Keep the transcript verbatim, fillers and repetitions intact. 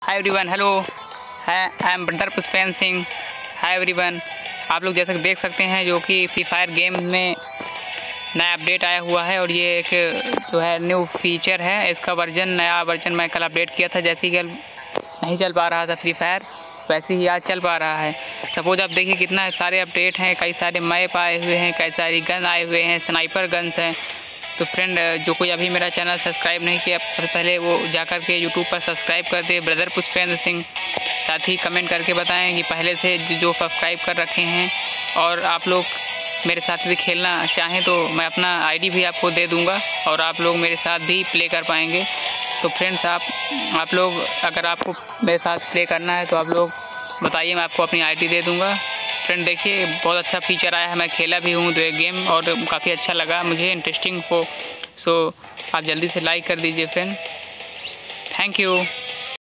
हाय everyone, hello है I am बंटर Pushpen Singh. Hi everyone, आप लोग जैसा देख सकते हैं जो कि फ्री फायर गेम में नया अपडेट आया हुआ है और ये एक जो है न्यू फीचर है। इसका वर्जन नया वर्जन मैं कल अपडेट किया था। जैसे ही कल नहीं चल पा रहा था फ्री फायर, वैसे ही आज चल पा रहा है। सपोज आप देखिए कितना सारे अपडेट हैं, कई सारे मैप आए हुए हैं, कई सारी गन आए हुए हैं, स्नाइपर गन्स हैं। तो फ्रेंड, जो कोई अभी मेरा चैनल सब्सक्राइब नहीं किया पहले वो जाकर के यूट्यूब पर सब्सक्राइब कर दे, ब्रदर पुष्पेंद्र सिंह। साथ ही कमेंट करके बताएं कि पहले से जो सब्सक्राइब कर रखे हैं और आप लोग मेरे साथ भी खेलना चाहें तो मैं अपना आईडी भी आपको दे दूंगा और आप लोग मेरे साथ भी प्ले कर पाएंगे। तो फ्रेंड्स, आप आप लोग अगर आपको मेरे साथ प्ले करना है तो आप लोग बताइए, मैं आपको अपनी आईडी दे दूंगा। फ्रेंड देखिए, बहुत अच्छा फीचर आया है, मैं खेला भी हूँ तो ये गेम और काफ़ी अच्छा लगा मुझे, इंटरेस्टिंग को। सो आप जल्दी से लाइक कर दीजिए फ्रेंड। Thank you.